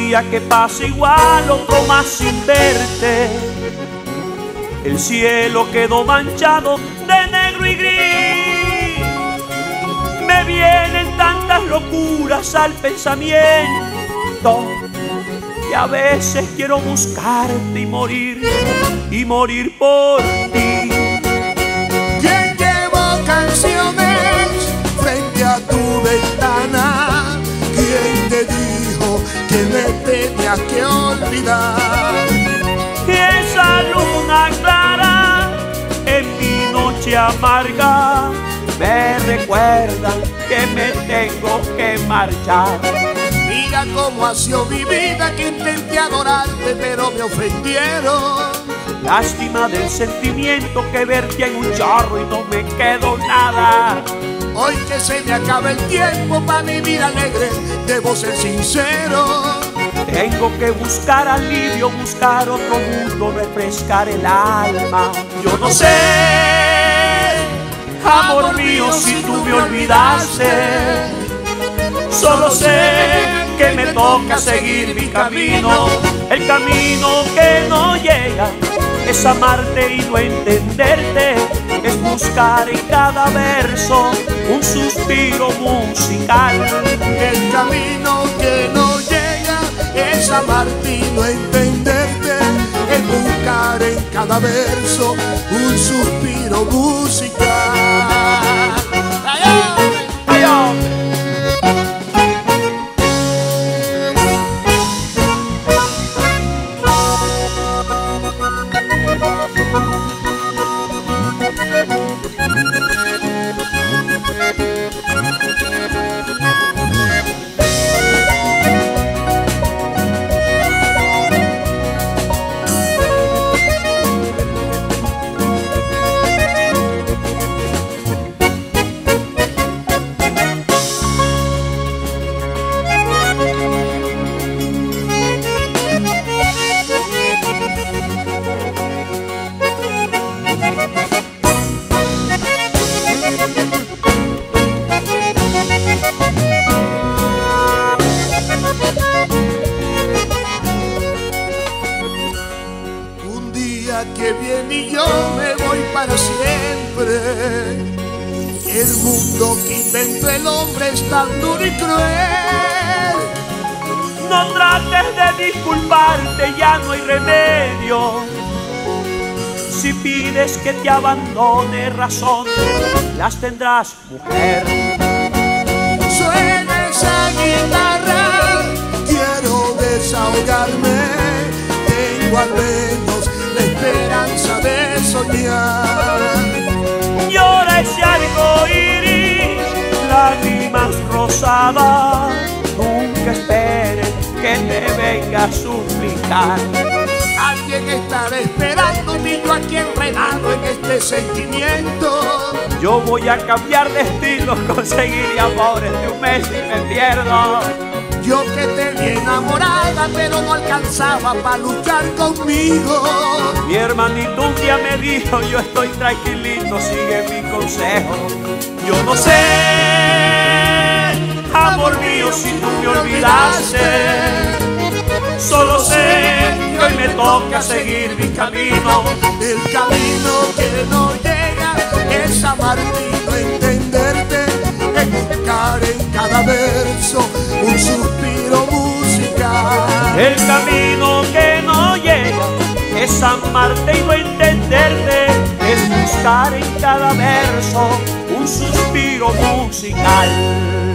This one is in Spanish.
día que pasa igual, otro más sin verte. El cielo quedó manchado de negro y gris. Me vienen tantas locuras al pensamiento que a veces quiero buscarte y morir por ti. ¿Quién llevó canciones frente a tu ventana? ¿Quién te dijo que me tenía que olvidar? Y esa luna clara en mi noche amarga me recuerda que me tengo que marchar. Mira cómo ha sido mi vida, que intenté adorarte pero me ofendieron. Lástima del sentimiento que vertí en un chorro y no me quedó nada. Hoy que se me acaba el tiempo para vivir alegre, debo ser sincero. Tengo que buscar alivio, buscar otro mundo, refrescar el alma. Yo no sé, amor mío, si tú me olvidaste. Solo sé que me toca seguir mi camino. El camino que no llega es amarte y no entenderte. Es buscar en cada verso un suspiro musical. El camino que no llega es amarte y no entenderte. Es buscar en cada verso un suspiro musical. ¡Ay, hombre! ¡Ay, hombre! Que viene y yo me voy para siempre. El mundo que inventó el hombre es tan duro y cruel. No trates de disculparte, ya no hay remedio. Si pides que te abandone, razón las tendrás, mujer. Suena esa guitarra, quiero desahogarme. Tengo al menos la esperanza de soñar. Llora ese arco iris, lágrimas rosadas. Nunca esperes que te venga a suplicar. Alguien estará esperando, niño, aquí enredado en este sentimiento. Yo voy a cambiar de estilo, conseguir amores de un mes y me pierdo. Yo que te vi enamorada, pero no alcanzaba para luchar conmigo. Mi hermanito un día me dijo, yo estoy tranquilito, sigue mi consejo. Yo no sé, amor mío, si tú me olvidaste. Solo sé que hoy me toca seguir mi camino. El camino que no llega es amarte y no entenderte. Es buscar en cada verso un suspiro musical. El camino que no llega es amarte y no entenderte. Es buscar en cada verso un suspiro musical.